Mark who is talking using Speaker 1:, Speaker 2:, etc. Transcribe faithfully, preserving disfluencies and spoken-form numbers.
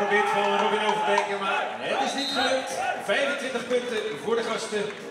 Speaker 1: geprobeerd van Robin Overbeek, maar het is niet gelukt. vijfentwintig punten voor de gasten.